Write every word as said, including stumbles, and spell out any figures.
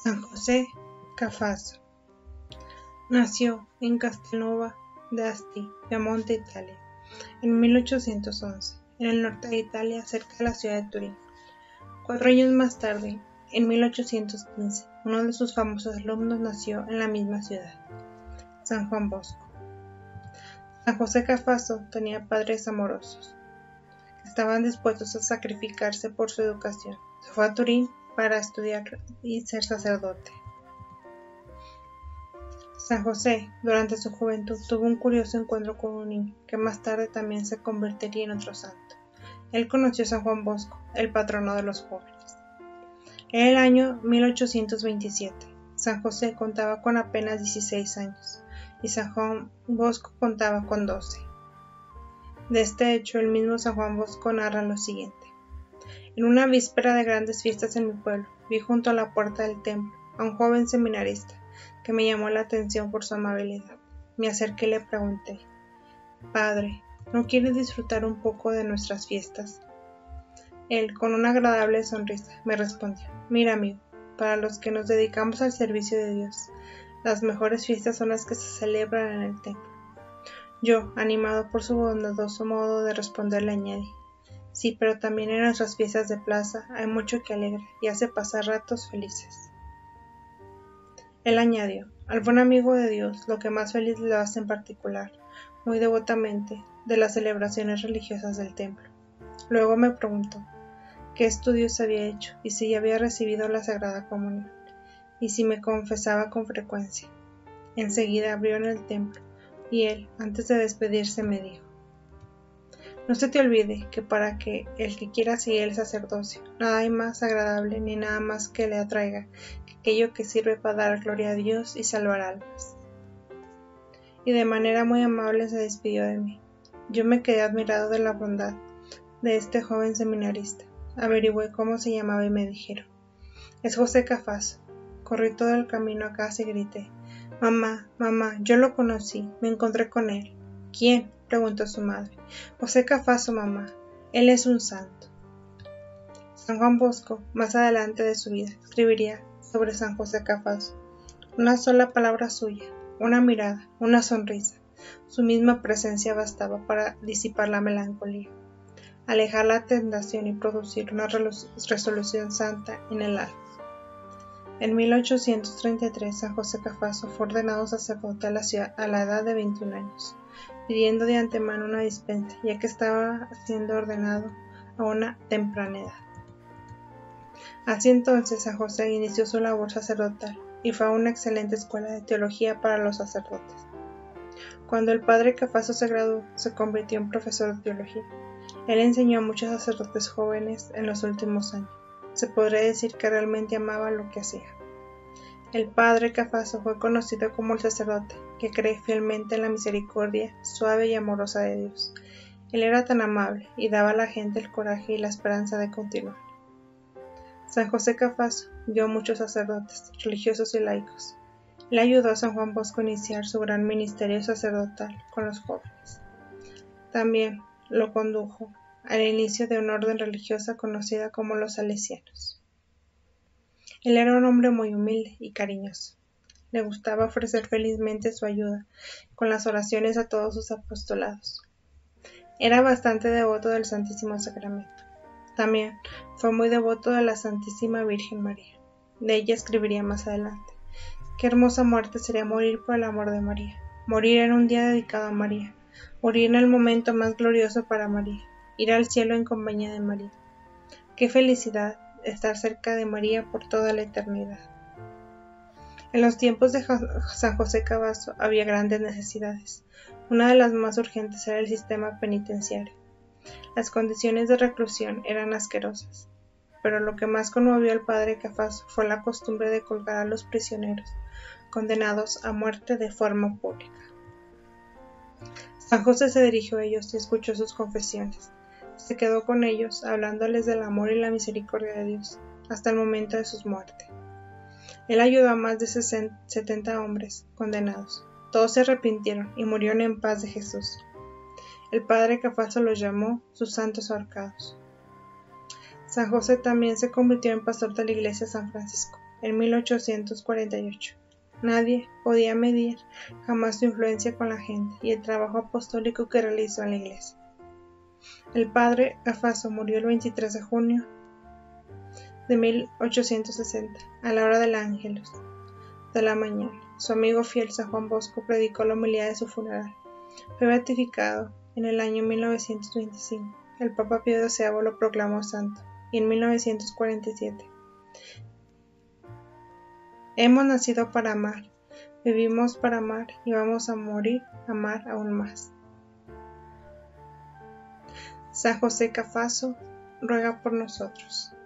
San José Cafaso nació en Castelnuovo d'Asti, Piamonte, Italia, en mil ochocientos once, en el norte de Italia, cerca de la ciudad de Turín. Cuatro años más tarde, en mil ochocientos quince, uno de sus famosos alumnos nació en la misma ciudad, San Juan Bosco. San José Cafaso tenía padres amorosos, que estaban dispuestos a sacrificarse por su educación. Se fue a Turín para estudiar y ser sacerdote. San José, durante su juventud, tuvo un curioso encuentro con un niño, que más tarde también se convertiría en otro santo. Él conoció a San Juan Bosco, el patrono de los jóvenes. En el año mil ochocientos veintisiete, San José contaba con apenas dieciséis años, y San Juan Bosco contaba con doce. De este hecho, el mismo San Juan Bosco narra lo siguiente. En una víspera de grandes fiestas en mi pueblo, vi junto a la puerta del templo a un joven seminarista que me llamó la atención por su amabilidad. Me acerqué y le pregunté: Padre, ¿no quieres disfrutar un poco de nuestras fiestas? Él, con una agradable sonrisa, me respondió: Mira, amigo, para los que nos dedicamos al servicio de Dios, las mejores fiestas son las que se celebran en el templo. Yo, animado por su bondadoso modo de responder, le añadí: Sí, pero también en nuestras fiestas de plaza hay mucho que alegra y hace pasar ratos felices. Él añadió: Al buen amigo de Dios, lo que más feliz lo hace en particular, muy devotamente, de las celebraciones religiosas del templo. Luego me preguntó qué estudios había hecho y si ya había recibido la Sagrada Comunión, y si me confesaba con frecuencia. Enseguida abrió en el templo, y él, antes de despedirse, me dijo: No se te olvide que para que el que quiera seguir el sacerdocio, nada hay más agradable ni nada más que le atraiga que aquello que sirve para dar gloria a Dios y salvar almas. Y de manera muy amable se despidió de mí. Yo me quedé admirado de la bondad de este joven seminarista. Averigüé cómo se llamaba y me dijeron: Es José Cafaso. Corrí todo el camino a casa y grité: Mamá, mamá, yo lo conocí, me encontré con él. ¿Quién?, preguntó su madre. José Cafaso, mamá. Él es un santo. San Juan Bosco, más adelante de su vida, escribiría sobre San José Cafaso. Una sola palabra suya, una mirada, una sonrisa, su misma presencia bastaba para disipar la melancolía, alejar la tentación y producir una resolución santa en el alma. En mil ochocientos treinta y tres, San José Cafaso fue ordenado sacerdote a la, ciudad, a la edad de veintiún años, pidiendo de antemano una dispensa, ya que estaba siendo ordenado a una temprana edad. Así entonces, San José inició su labor sacerdotal y fue a una excelente escuela de teología para los sacerdotes. Cuando el padre Cafaso se graduó, se convirtió en profesor de teología. Él enseñó a muchos sacerdotes jóvenes en los últimos años. Se podría decir que realmente amaba lo que hacía. El padre Cafaso fue conocido como el sacerdote que cree fielmente en la misericordia suave y amorosa de Dios. Él era tan amable y daba a la gente el coraje y la esperanza de continuar. San José Cafaso guió a muchos sacerdotes, religiosos y laicos. Le ayudó a San Juan Bosco a iniciar su gran ministerio sacerdotal con los jóvenes. También lo condujo al inicio de una orden religiosa conocida como los salesianos. Él era un hombre muy humilde y cariñoso. Le gustaba ofrecer felizmente su ayuda con las oraciones a todos sus apostolados. Era bastante devoto del Santísimo Sacramento. También fue muy devoto de la Santísima Virgen María. De ella escribiría más adelante: Qué hermosa muerte sería morir por el amor de María, morir en un día dedicado a María, morir en el momento más glorioso para María, ir al cielo en compañía de María. Qué felicidad estar cerca de María por toda la eternidad. En los tiempos de San José Cafaso había grandes necesidades. Una de las más urgentes era el sistema penitenciario. Las condiciones de reclusión eran asquerosas, pero lo que más conmovió al padre Cafaso fue la costumbre de colgar a los prisioneros condenados a muerte de forma pública. San José se dirigió a ellos y escuchó sus confesiones. Se quedó con ellos, hablándoles del amor y la misericordia de Dios, hasta el momento de su muerte. Él ayudó a más de setenta hombres condenados. Todos se arrepintieron y murieron en paz de Jesús. El padre Cafaso los llamó sus santos ahorcados. San José también se convirtió en pastor de la iglesia de San Francisco. en mil ochocientos cuarenta y ocho. Nadie podía medir jamás su influencia con la gente y el trabajo apostólico que realizó en la iglesia. El padre Afaso murió el veintitrés de junio de mil ochocientos sesenta, a la hora del ángelus de la mañana. Su amigo fiel San Juan Bosco predicó la homilía de su funeral. Fue beatificado en el año mil novecientos veinticinco. El Papa Pío doce lo proclamó santo, y en mil novecientos cuarenta y siete. Hemos nacido para amar, vivimos para amar y vamos a morir a amar aún más. San José Cafaso ruega por nosotros.